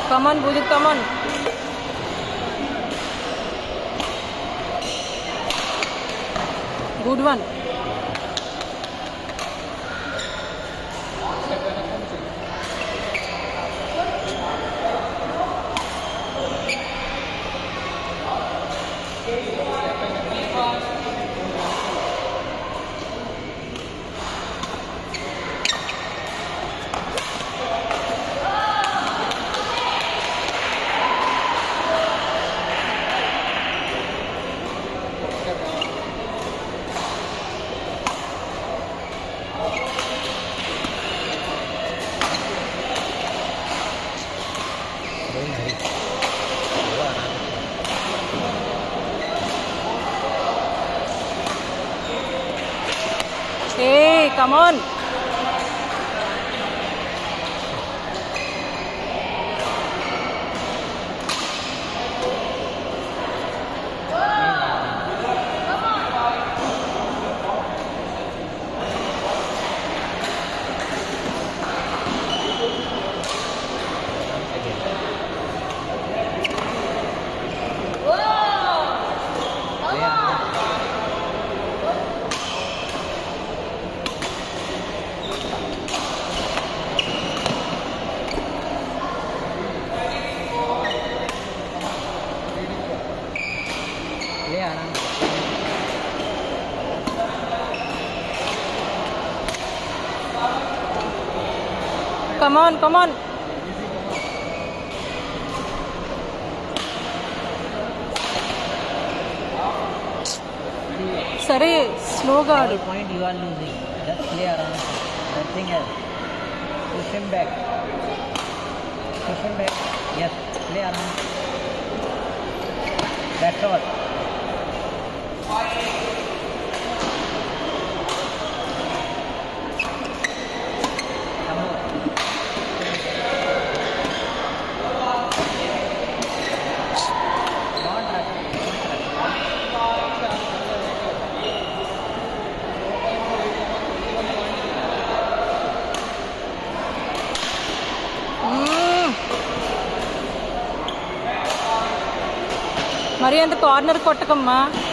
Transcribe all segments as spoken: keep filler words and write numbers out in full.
Come on, Bujit, come on. Good one. Hey, come on. Come on, come on. Sorry, slow guard. All point you are losing. Just play around. Nothing else. Push him back. Push him back. Yes, play around. That's all. మరి అంత corner కొట్టకమ్మా.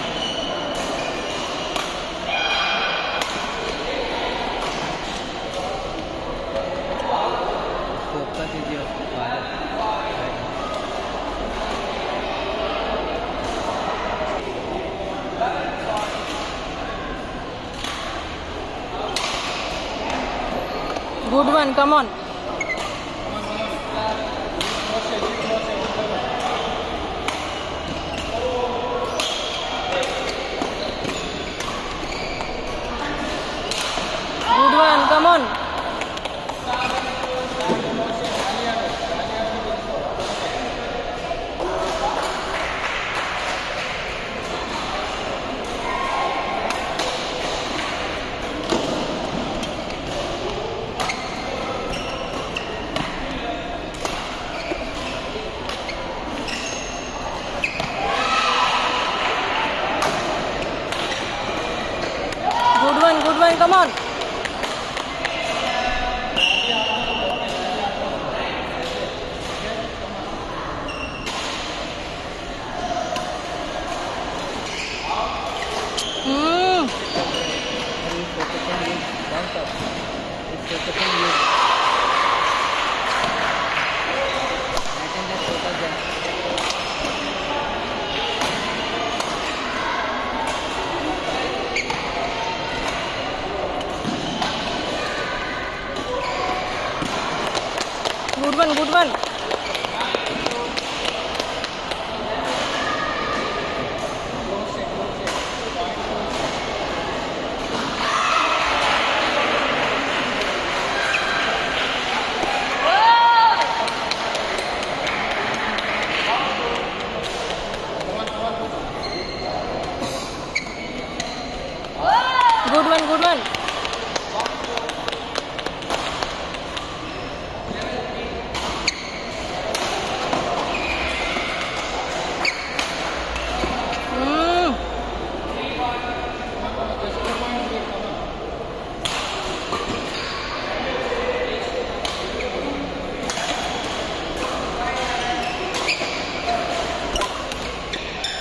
Good one, come on. Good one, come on. Good one, good one, come on. Hmm. Good one, good one. Good one, good one.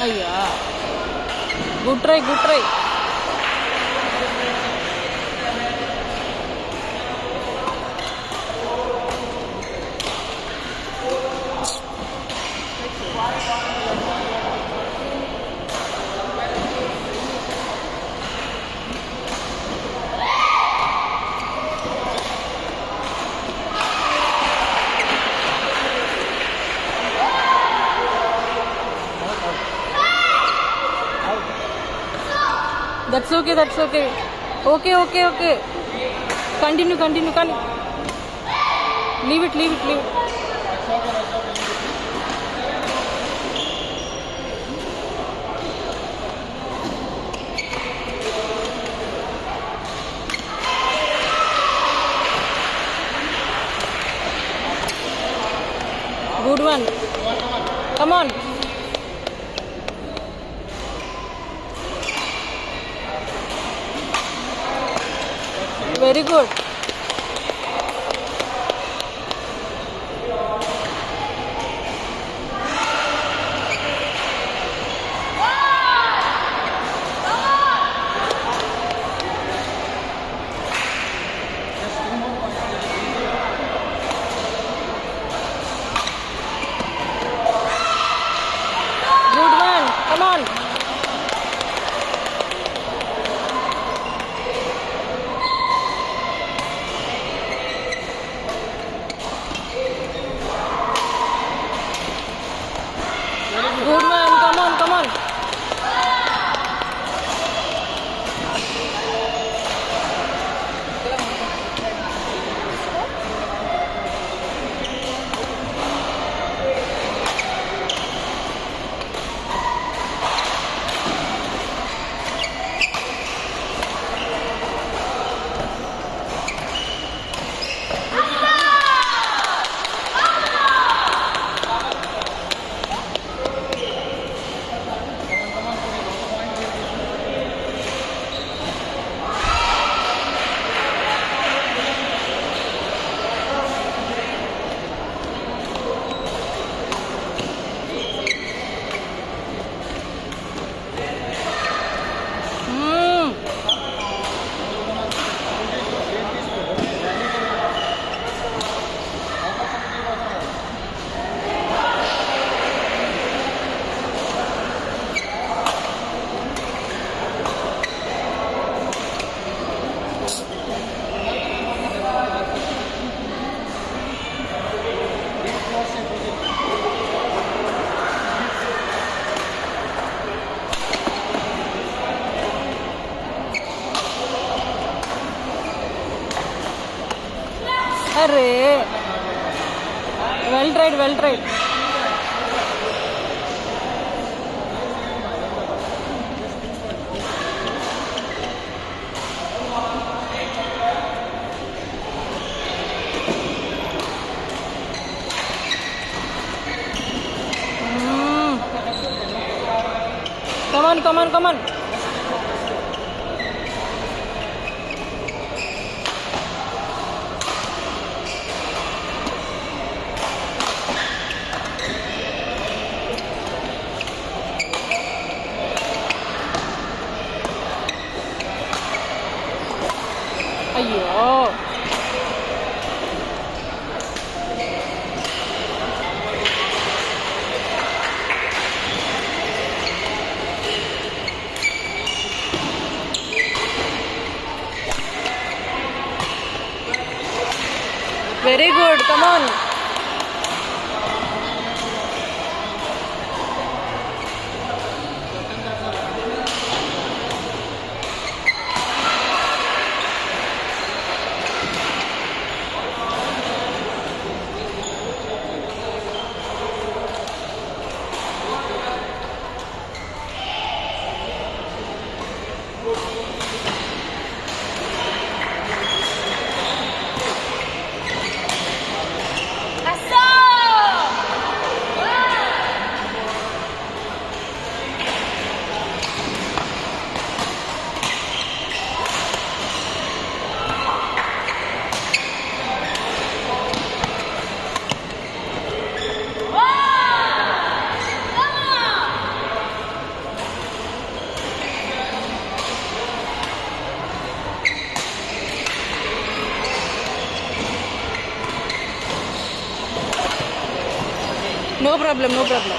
అయ్యా good try good try That's okay, that's okay. Okay, okay, okay. Continue, continue, continue. Leave it, leave it, leave it. Good one. Come on. Very good. Good one. Come on. Good man, come on, come on. Arre, well tried, well tried. Mm. Come on, come on, come on. అయ్యో very good come on No problem, no problem.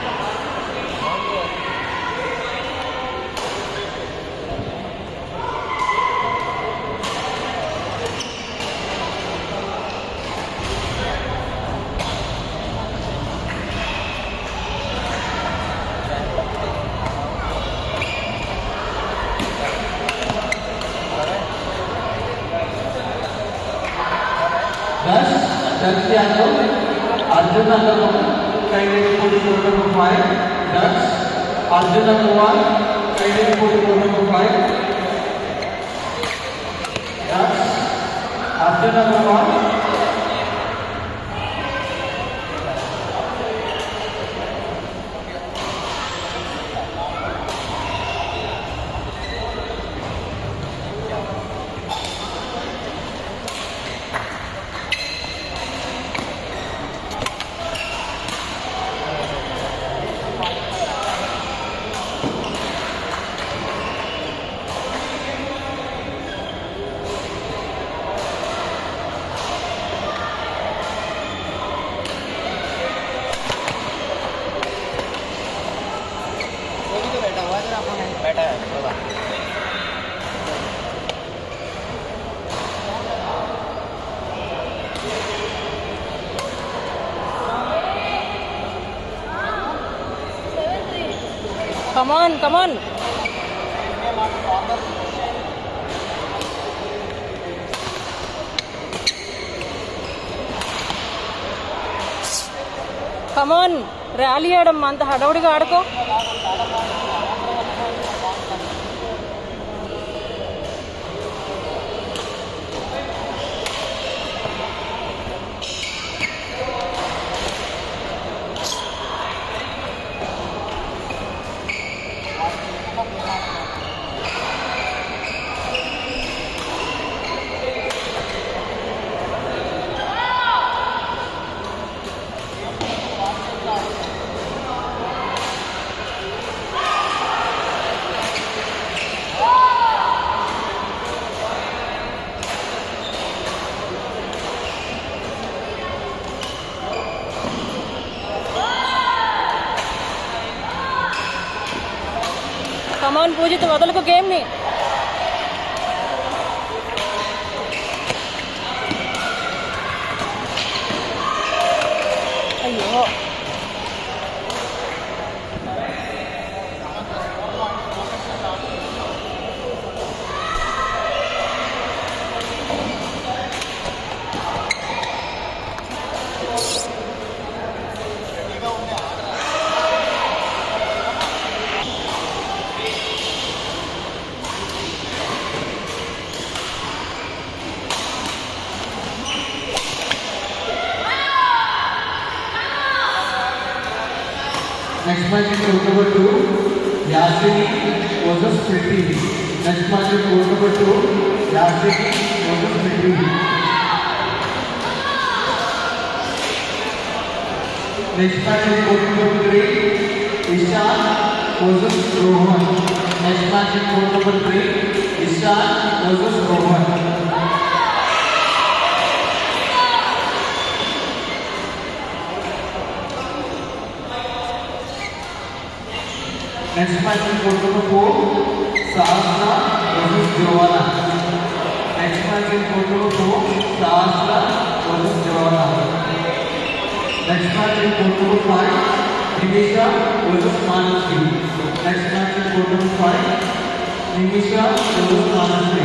Dutch Yato, Arjun number one, kindly put the number five. Dutch, Arjun number one, kindly put the number five. Dutch, Arjun number one. Come on, come on. Come on, rally adamma anta hadavadiga aduko. Come on, Pujit, వదలకు game ని. అయ్యో Next match is court number two, Yasini versus Priti. Next match is court number two, Yasini versus Priti. Next match is court number three, Ishan versus Rohan. Next match is court number three, Ishan versus Rohan. Next match is court number four, Sahasra versus Joanna. Next match is court number four, Sahasra versus Joanna. Next match is court number five, Nimisha versus Manasvi. Next match is court number five, Nimisha versus Manasvi.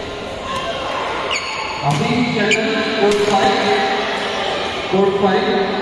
Abhi Channel Code five, Code five.